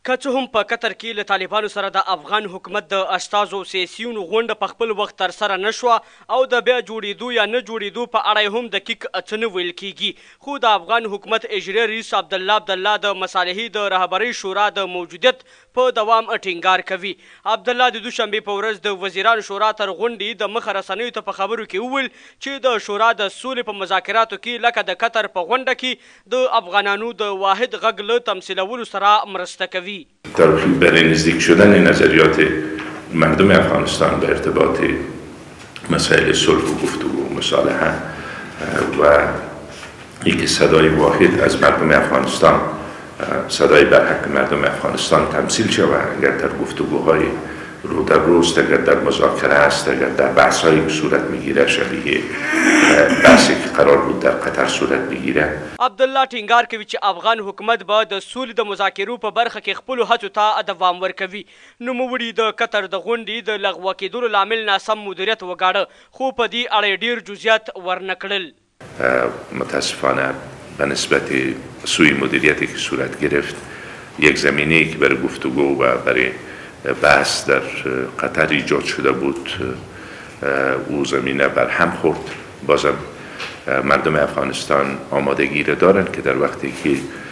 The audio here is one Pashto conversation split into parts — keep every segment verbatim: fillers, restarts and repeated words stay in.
که څه هم په قطر کې له طالبانو سره د افغان حکومت د استازو سیاسیونو غونډه په خپل وخت ترسره نه شوه او د بیا جوړېدو یا نه جوړېدو په اړه یې هم دقیق څه نه ویل کېږي، خو د افغان حکومت اجرایي رئیس عبدالله عبدالله د مصالحې د رهبرۍ شورا د موجودیت په دوام ټینګار کوي. عبدالله د دوشنبې په ورځ د وزیرانو شورا تر غونډې د مخه رسنیو ته په خبرو کې وویل چې د شورا د سولې په مذاکراتو کې لکه د قطر په غونډه کې د افغانانو د واحد غږ له تمثیلولو سره مرسته کوي. در برای نزدیک شدن نظریات مردم افغانستان به ارتباط مسائل صلح و گفتگو و مصالحه و اینکه صدای واحد از مردم افغانستان، صدای برحق مردم افغانستان تمثیل شود، اگر در گفتگوهای رو در روز، اگر در مذاکره است، اگر در بحث هایی که صورت میگیره شبیه بحثی که قرار بود در قطر صورت بگیره. عبدالله ټینګار کوي چې افغان حکومت به د سولې د مذاکرو په برخه کې خپلو هڅو ته دوام ورکوي. نوموړي د قطر د غونډې د لغوه کېدلو لامل ناسم مدیریت وګاڼه، خو په دې اړه ډېر جزئیات ورنه کړل. متاسفانه به نسبت سوء مدیریتی که صورت گرفت، یک زمینه‌ای که برای گفتگو و برای بحث در قطر ایجاد شده بود او زمینه بر هم خورد. بازم مردم افغانستان آمادگی را دارند که در وقتی که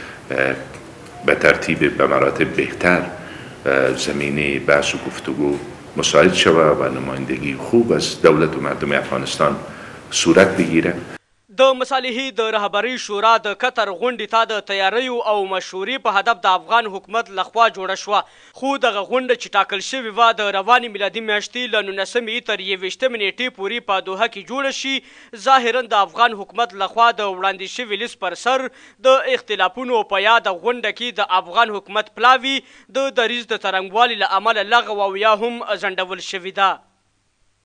به ترتیب به مراتب بهتر زمینه بحث و گفتگو مساعد شود و نمایندگی خوب از دولت و مردم افغانستان صورت بگیره. د مصالحې د رهبرۍ شورا د قطر غونډې ته د تیاریو او مشورې په هدف د افغان حکومت لخوا جوړه شوه، خو دغه غونډه چې ټاکل شوې وه د روانې میلادي میاشتې له نولسمې تر یوویشتمې نیټې پورې په دوحه کې جوړه شي. ظاهرا د افغان حکومت لخوا د وړاندې شوي لیست پر سر د اختلافونو په یاده غونډه کې د افغان حکومت پلاوي د دریځ د څرنګوالي له امله لغوه او یا هم ځنډول شوې ده.